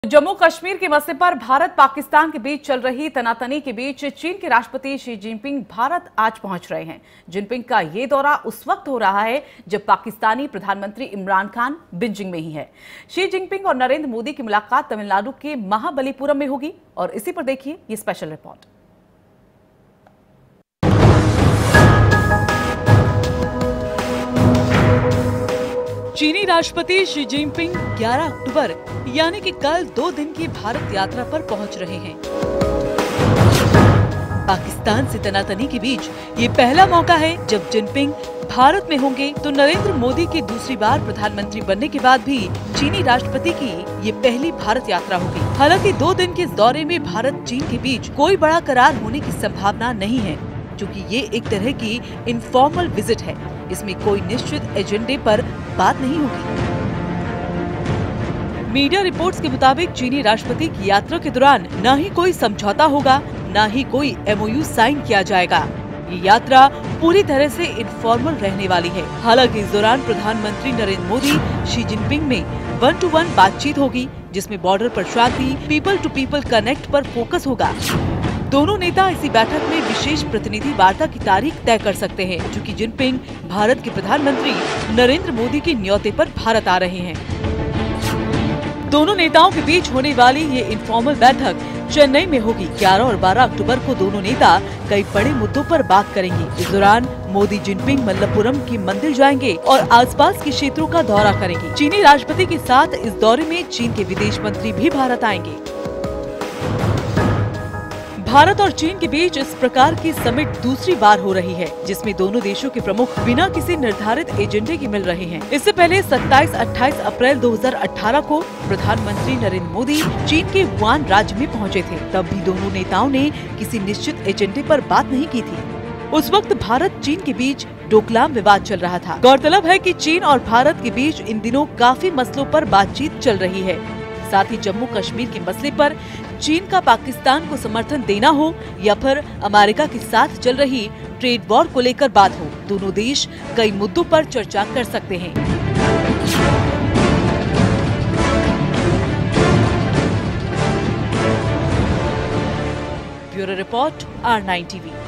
जम्मू कश्मीर के मसले पर भारत पाकिस्तान के बीच चल रही तनातनी के बीच चीन के राष्ट्रपति शी जिनपिंग भारत आज पहुंच रहे हैं। जिनपिंग का ये दौरा उस वक्त हो रहा है जब पाकिस्तानी प्रधानमंत्री इमरान खान बीजिंग में ही है। शी जिनपिंग और नरेंद्र मोदी की मुलाकात तमिलनाडु के महाबलीपुरम में होगी और इसी पर देखिए ये स्पेशल रिपोर्ट। चीनी राष्ट्रपति शी जिनपिंग 11 अक्टूबर यानी कि कल 2 दिन की भारत यात्रा पर पहुंच रहे हैं। पाकिस्तान से तनातनी के बीच ये पहला मौका है जब जिनपिंग भारत में होंगे, तो नरेंद्र मोदी की दूसरी बार प्रधानमंत्री बनने के बाद भी चीनी राष्ट्रपति की ये पहली भारत यात्रा होगी। हालांकि 2 दिन के इस दौरे में भारत चीन के बीच कोई बड़ा करार होने की संभावना नहीं है, क्योंकि ये एक तरह की इनफॉर्मल विजिट है। इसमें कोई निश्चित एजेंडे पर बात नहीं होगी। मीडिया रिपोर्ट्स के मुताबिक चीनी राष्ट्रपति की यात्रा के दौरान न ही कोई समझौता होगा, न ही कोई MOU साइन किया जाएगा। ये यात्रा पूरी तरह से इनफॉर्मल रहने वाली है। हालांकि इस दौरान प्रधानमंत्री नरेंद्र मोदी शी जिनपिंग में 1-to-1 बातचीत होगी, जिसमें बॉर्डर पर शांति, पीपल टू पीपल कनेक्ट पर फोकस होगा। दोनों नेता इसी बैठक में विशेष प्रतिनिधि वार्ता की तारीख तय कर सकते हैं, क्योंकि जिनपिंग भारत के प्रधानमंत्री नरेंद्र मोदी के न्योते पर भारत आ रहे हैं। दोनों नेताओं के बीच होने वाली ये इनफॉर्मल बैठक चेन्नई में होगी। 11 और 12 अक्टूबर को दोनों नेता कई बड़े मुद्दों पर बात करेंगे। इस दौरान मोदी जिनपिंग मल्लपुरम की मंदिर जाएंगे और आसपास के क्षेत्रों का दौरा करेंगे। चीनी राष्ट्रपति के साथ इस दौरे में चीन के विदेश मंत्री भी भारत आएंगे। भारत और चीन के बीच इस प्रकार की समिट दूसरी बार हो रही है, जिसमें दोनों देशों के प्रमुख बिना किसी निर्धारित एजेंडे के मिल रहे हैं। इससे पहले 27-28 अप्रैल 2018 को प्रधानमंत्री नरेंद्र मोदी चीन के वुहान राज्य में पहुंचे थे। तब भी दोनों नेताओं ने किसी निश्चित एजेंडे पर बात नहीं की थी। उस वक्त भारत चीन के बीच डोकलाम विवाद चल रहा था। गौरतलब है कि चीन और भारत के बीच इन दिनों काफी मसलों पर बातचीत चल रही है। साथ ही जम्मू कश्मीर के मसले पर चीन का पाकिस्तान को समर्थन देना हो या फिर अमेरिका के साथ चल रही ट्रेड वॉर को लेकर बात हो, दोनों देश कई मुद्दों पर चर्चा कर सकते हैं। Bureau report R9 TV।